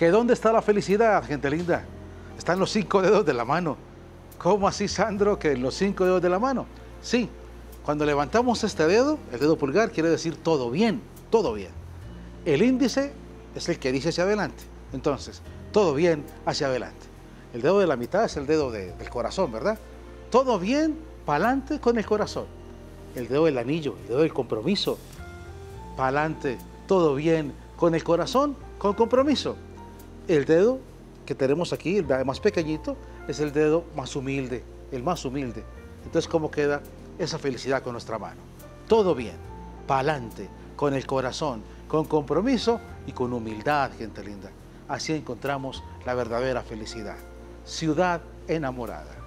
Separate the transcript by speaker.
Speaker 1: ¿Que dónde está la felicidad, gente linda? Están los 5 dedos de la mano. ¿Cómo así, Sandro, que los 5 dedos de la mano? Sí, cuando levantamos este dedo, el dedo pulgar quiere decir todo bien, todo bien. El índice es el que dice hacia adelante. Entonces, todo bien hacia adelante. El dedo de la mitad es el dedo del corazón, ¿verdad? Todo bien para adelante con el corazón. El dedo del anillo, el dedo del compromiso, para adelante, todo bien con el corazón, con compromiso. El dedo que tenemos aquí, el más pequeñito, es el dedo más humilde, el más humilde. Entonces, ¿cómo queda esa felicidad con nuestra mano? Todo bien, para adelante, con el corazón, con compromiso y con humildad, gente linda. Así encontramos la verdadera felicidad. Ciudad enamorada.